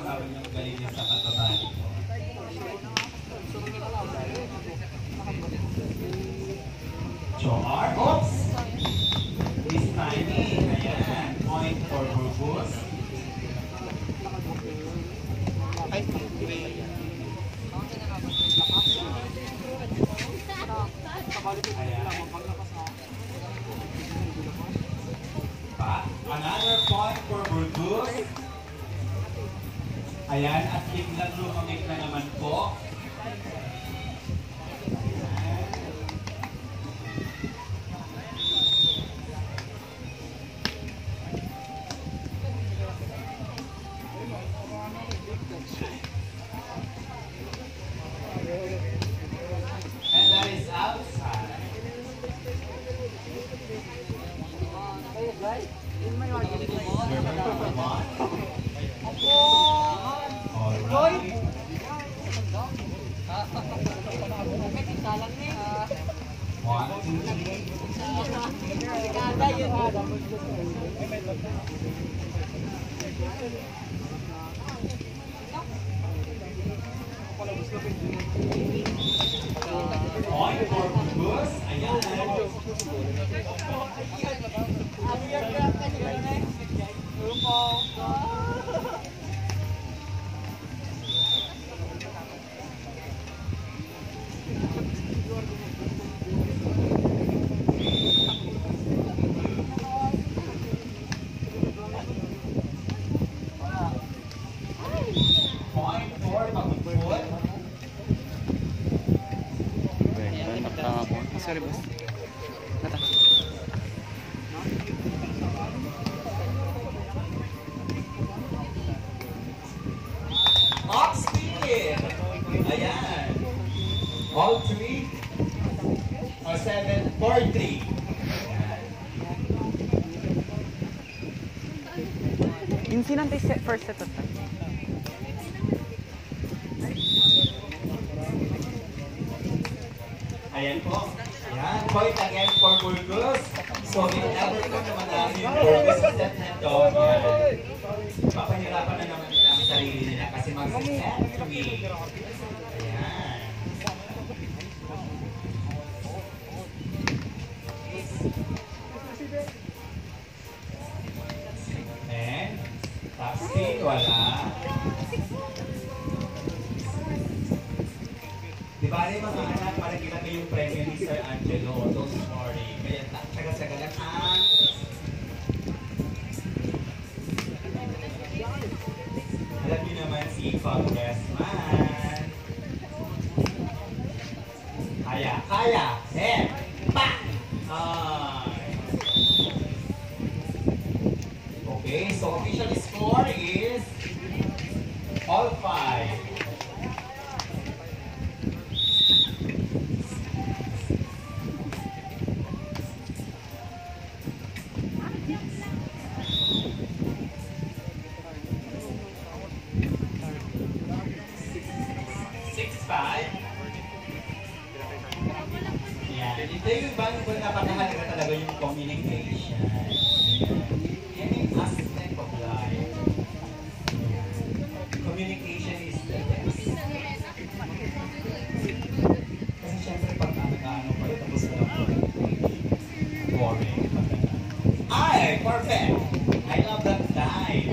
gawin yung galing niya sa pagbabalik ko. Chor, oops! This timing, ayan, point for BURGOS. Another point for BURGOS. Ayan, at biglang lumamig na naman po. And that is outside. Point for BURGOS. Ayan. Point for PAGUDPUD. Sorry, boss. Nata. Off speed. Ayan. All 3 or 7 for 3. Insinan tayo first set of time. Ayan po. Ayan. Point again for BURGOS. So, if ever po naman namin yung BURGOS sa set na ito, papahirapan na naman nila ang sarili nila kasi mag-set 3. Ayan. And, top speed, wala. Di ba rin mga anak, parang kita ko yung premyo ni Sir Angelo this morning. Kaya tsaga-tsaga lang alam niyo naman si Congressman. Kaya, kaya, and pa! Okay, so official score is all 5. 6-5. Yan. Ito yung bang napakahalaga talaga yung communication. Yan yung aspect of life. Communication is the best. Kasi syempre pag ano pa ito tapos na boring. Ay, perfect! I love that dive.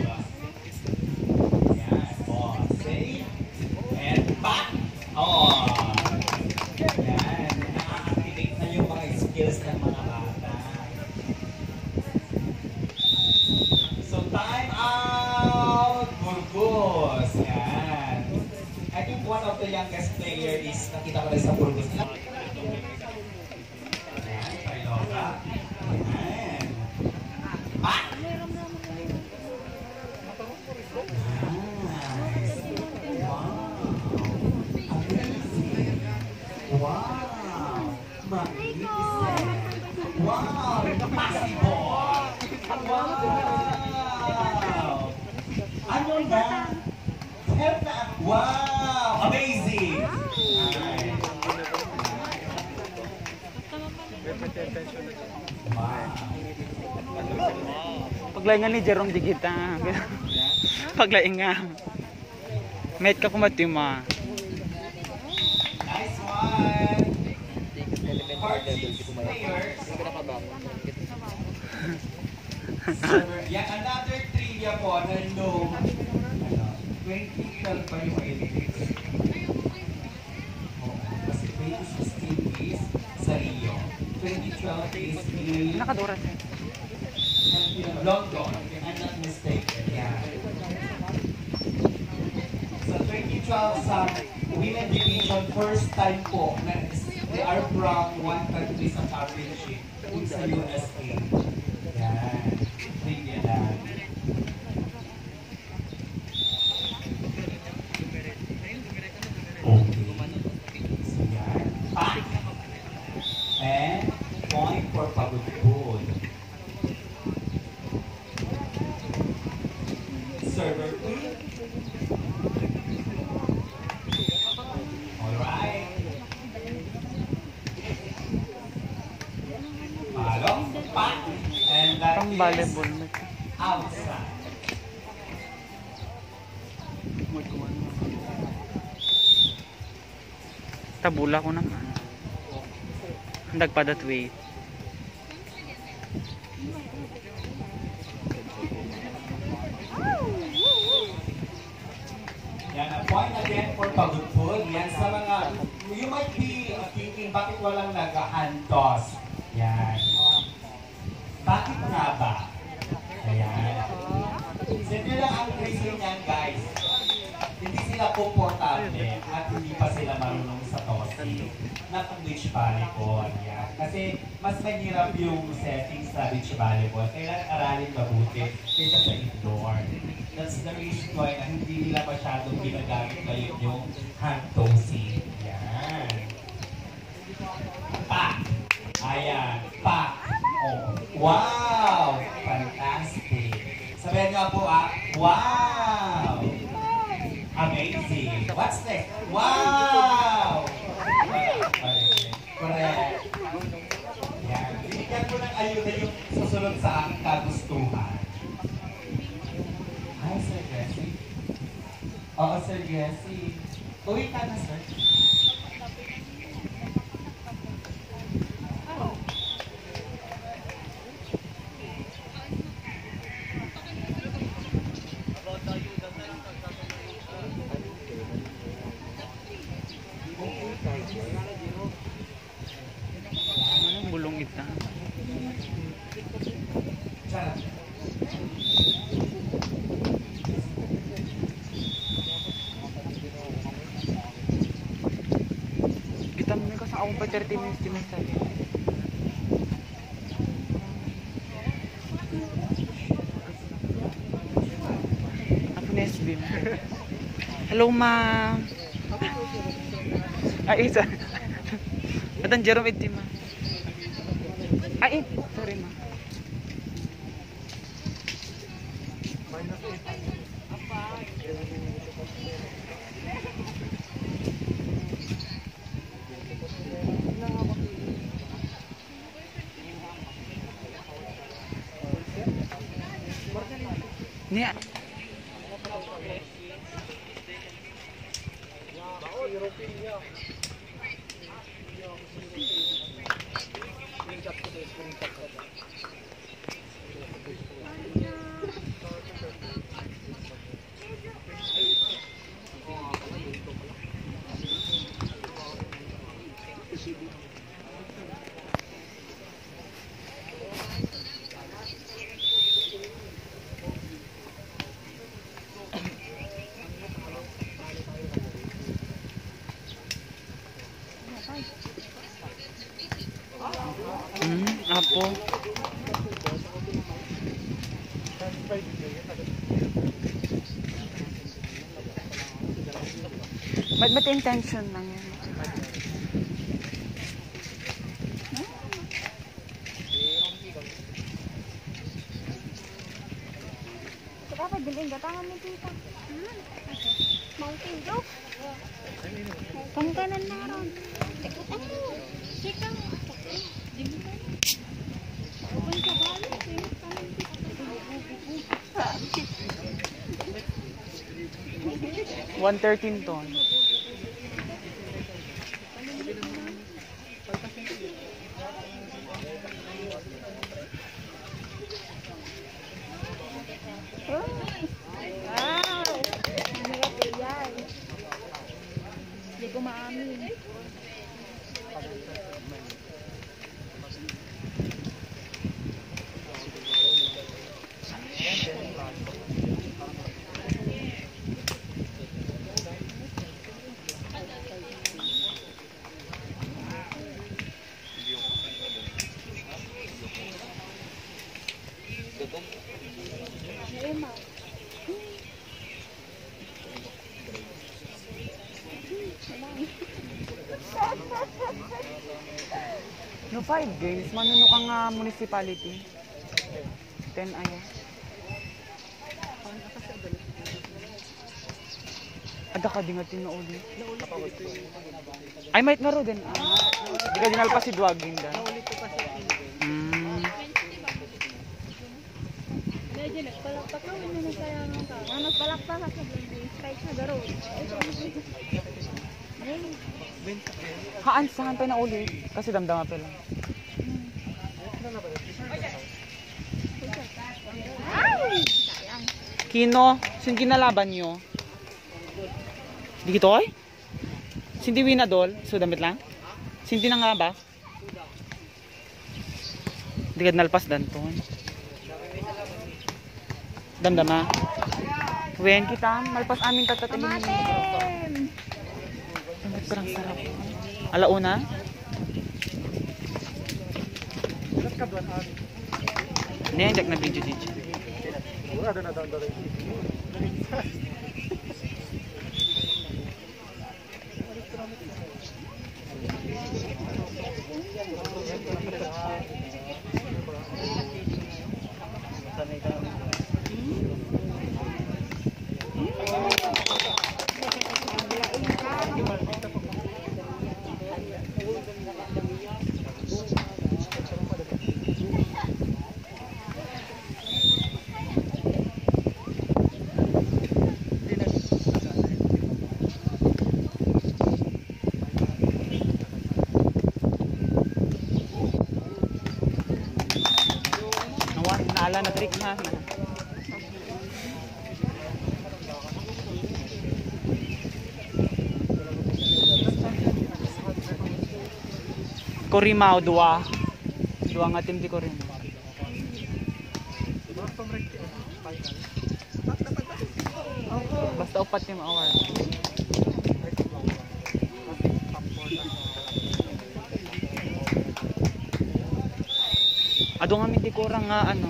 Yan. Oh, save. And back. Oh. Yan. Na-activate na yung mga skills ng mga bata. So, time out. BURGOS. Yan. I think one of the youngest player is nakita ko rin sa BURGOS. Yan. Pailoka. Yan. Back. Wow! Wow! Basketball! Wow! Ano na? Help na! Wow! Amazing! Wow! Paglaingan ni Jerome Digita. Paglaingan. Mate ka kumatima. Nice one. Part 6 players. Yan, another trivia po na no. 2012 pa yung Olympics. Kasi 2016 is sa Rio. 2012 is in Nakadura siya. London, if I'm not mistaken. Yeah. So 2012 sa women division, first time po na they are from one country sa championship sa USA. Yan. Trivia lang. Okay. So yan. Pack. And point for Pagudpud. Server 2. Alright. Follow. Pack. And that Pang is volleyball. outside. Tabula ko naman. Handag pa that way. Yan, a point again for Pagudpud. Yan sa mga, you might be thinking, bakit walang nag-hantos? Yan. Bakit nga ba? Ayan. Simple lang ang reason yan, guys. Hindi sila komportable at hindi pa sila marunong sa tossing. Not ang beach volleyball. Yan. Kasi mas mahirap yung settings sa beach volleyball. Kailangan aralin mabuti kaysa sa indoor. That's the reason why na hindi nila masyadong ginagamit ngayon yung hand tossing. Yan. Pa! Ayan. Pa! Oh. Wow! Fantastic! Sabihan nga po wow! Amazing! What's next? Wow! Correct. Yan. Binigyan ko ng ayuda yung susunod sa aking kagustuhan. Hi, Sir Jesse. Oo, Sir Jesse. Uwi ka na, Sir. Anong bulong ita? Charot. Kita mo na kasi akong pa 30 minutes din sa akin. Ako na SB mo. Hello, ma'am. Ay, isa. Atan Jerome iti, ma'am. Ay, sorry, ma'am. Niya. Apo. Ba't intention lang yan? Dapat bilhin ka tangan ni tita. Mountain Dew. Pangkanan na ron. Ikot ako. Sika. Di mo ka. Huwag ka balik. 113 ton. Wow! Mahirap yan. Hindi ko maamin. Emma. No 5 games, manuno ka nga municipality. 10 ayo. Ada ka din nga tinuuli. Ay, might nga ro din. Di ka dinalpa si Dwagin da. Medyo nagpalakpak ka. Ano na kaya nang ka? Nagpalakpak ka sa blending. Strike na garo. Haan, sahan pa na uli. Kasi damdama pa lang. Kino, sin kinalaban nyo? Di gito ay? Sinti winadol? So damit lang? Sinti na nga ba? Di ka nalpas danton. Damdama. Wen kita, malpas amin tatatin. Kamatem! Parang sarap. Alauna? Hindi, hindi na video dito. Naala na trick na. Korimao dua. Dua nga team di Korimao. Basta upat team awar. Ado nga di kurang nga ano.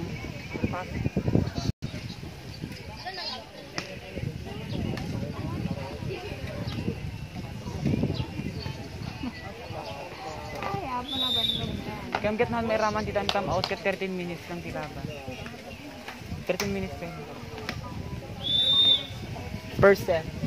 Kaya get na may raman titan come out kat 13 minutes lang tilaban. 13 minutes pa yun. Per set.